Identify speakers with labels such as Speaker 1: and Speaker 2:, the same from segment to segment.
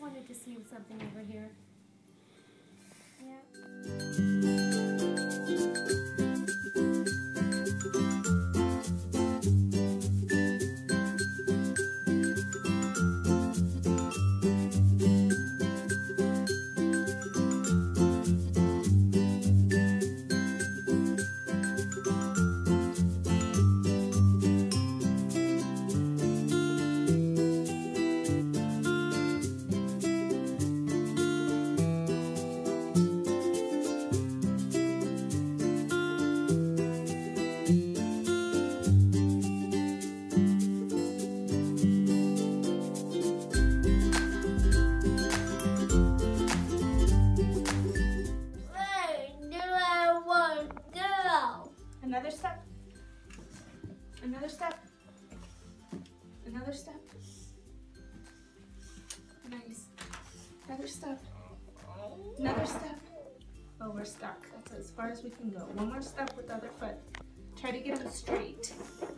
Speaker 1: wanted to see something over here. Yeah.
Speaker 2: Another step. Another step. Another step. Nice. Another step. Another step. Oh, we're stuck. That's as far as we can go. One more step with the other foot. Try to get them straight.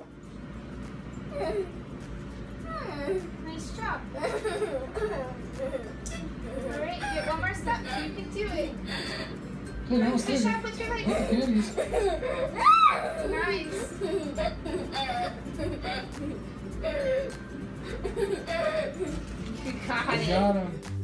Speaker 2: Nice job. All right, get one more step. You can do it. Push up with your legs. Nice. You got it.